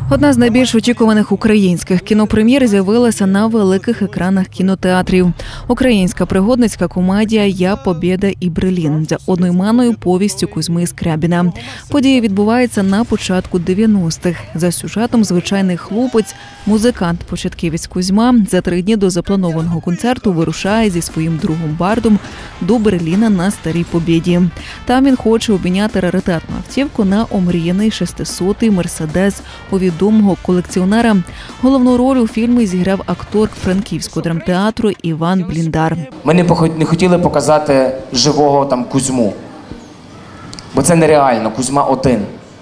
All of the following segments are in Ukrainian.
Одна з найбільш очікуваних українських кінопрем'єр з'явилася на великих екранах кінотеатрів. Українська пригодницька комедія «Я, Побєда і Берлін» за одноіменною повістю Кузьми Скрябіна. Подія відбувається на початку 90-х. За сюжетом звичайний хлопець, музикант-початківець Кузьма за 3 дні до запланованого концерту вирушає зі своїм другом Бардом до Берліна на Старій Побєді. Там він хоче обміняти раритетну автівку на омріяний 600-й «Мерседес» у відомого колекціонера. Головну роль у фільмі зіграв актор Франківського драмтеатру Іван Бліндар. Ми не хотіли показати живого там Кузьму, бо це нереально, Кузьма один.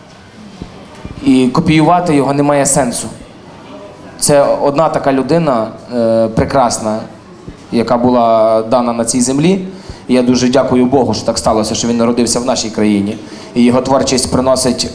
І копіювати його немає сенсу. Це одна така людина прекрасна, яка була дана на цій землі. І я дуже дякую Богу, що так сталося, що він народився в нашій країні. І його творчість приносить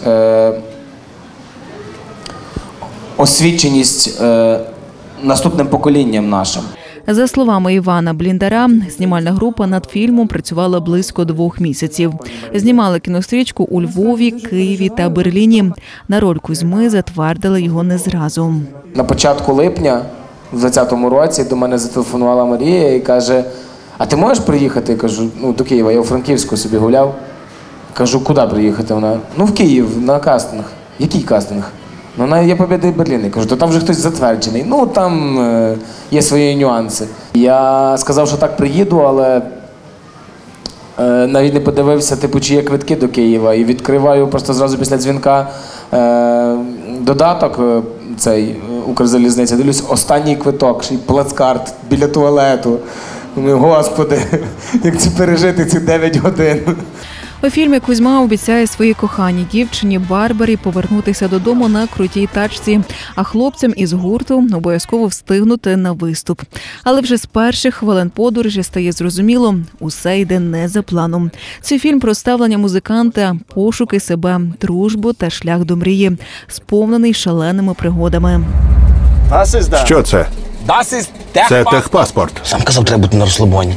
освіченість наступним поколінням нашим. За словами Івана Бліндара, знімальна група над фільмом працювала близько 2 місяців. Знімали кінострічку у Львові, Києві та Берліні. На роль Кузьми затвердили його не зразу. На початку липня, в 2020 році, до мене зателефонувала Марія і каже: «А ти можеш приїхати?» Я кажу: «До Києва, я у Франківську собі гуляв». Кажу: «Куди приїхати?» Вона: «В Київ, на кастинг». «Який кастинг?» «На «Я, Побєда і Берлін». Я кажу: «То там вже хтось затверджений». Там є свої нюанси. Я сказав, що так приїду, але навіть не подивився, чи є квитки до Києва. І відкриваю просто зразу після дзвінка додаток цей Укрзалізниця. Дивлюсь, останній квиток, ще й плацкарт біля туалету. Думаю: Господи, як це пережити ці 9 годин. У фільмі Кузьма обіцяє своїй коханій дівчині Барбарі повернутися додому на крутій тачці, а хлопцям із гурту обов'язково встигнути на виступ. Але вже з перших хвилин подорожі стає зрозуміло – усе йде не за планом. Це фільм про ставлення музиканта, пошуки себе, дружбу та шлях до мрії, сповнений шаленими пригодами. Що це? Це техпаспорт. Сам казав, треба бути на розслабоні.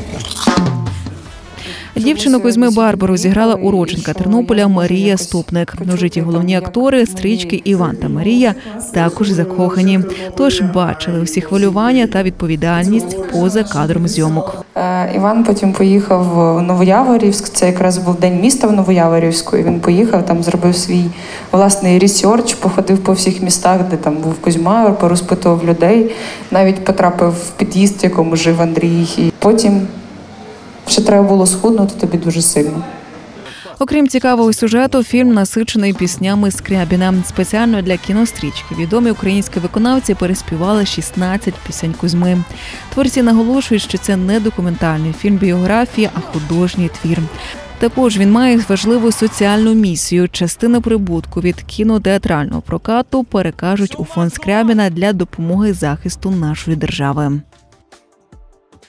Дівчину Кузьми Барбару зіграла уродженка Тернополя Марія Ступник. У житті головні актори, стрічки Іван та Марія, також закохані. Тож бачили усі хвилювання та відповідальність поза кадром зйомок. Іван потім поїхав в Новояворівськ, це якраз був День міста в Новояворівську, і він поїхав, там зробив свій власний ресерч, походив по всіх містах, де там був Кузьма, порозпитував людей, навіть потрапив в під'їзд, в якому жив Андрій. І потім ще треба було схуднути тобі дуже сильно. Окрім цікавого сюжету, фільм насичений піснями Скрябіна. Спеціально для кінострічки відомі українські виконавці переспівали 16 пісень Кузьми. Творці наголошують, що це не документальний фільм-біографія, а художній твір. Також він має важливу соціальну місію. Частину прибутку від кінотеатрального прокату перекажуть у фонд Скрябіна для допомоги захисту нашої держави.